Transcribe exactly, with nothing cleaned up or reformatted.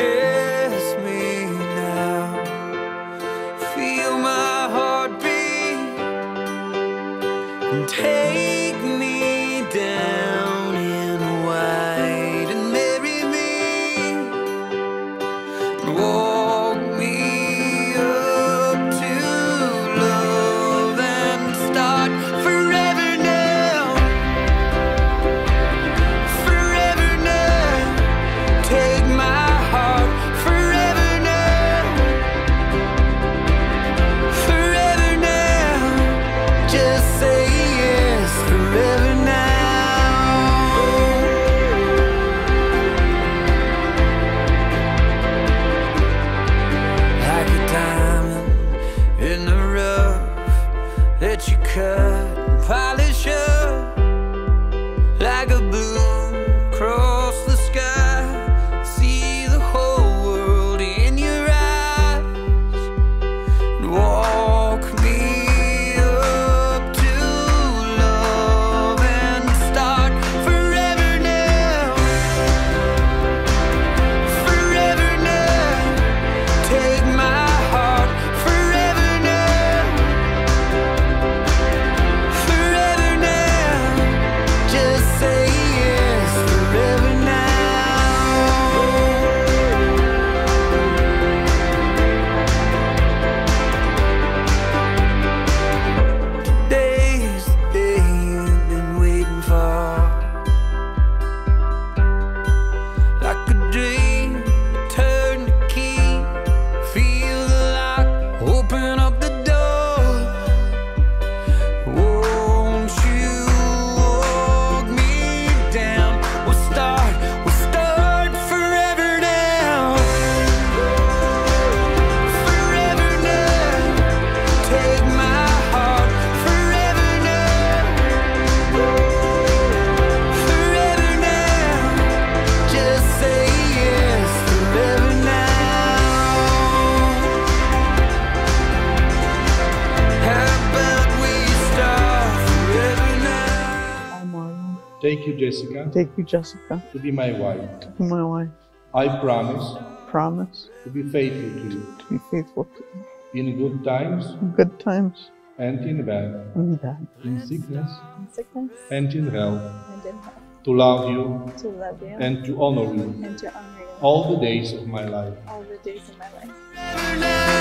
kiss me now. Feel my heartbeat and take me down in white and marry me and walk me up to love and start forever now. Forever now. Take my heart forever now. Forever now. Just say yes forever now. Like a diamond in the rough that you cut and polish up. Like a blue across the sky. See the whole world in your eyes. And walk me up to love and start forever now. Forever now. Take my heart forever now. Forever now. Just say yes forever now. Today's the day you've been waiting for. Like a dream, turn the key, feel the lock, open up the door. Won't you walk me down? We'll start, we'll start forever now. Forever now. Take my heart forever now. Forever now. Just say yes forever now. How about we start forever now? I'm Marlon. Take you, Jessica, Take you, Jessica, to be my wife. to be my wife. I promise Promise to be faithful to you to be faithful to you in good times in good times and in bad, and bad. in sickness in sickness and in health, and in health, to love you to love you and to honor you and to honor you all the days of my life. all the days of my life. Forever now.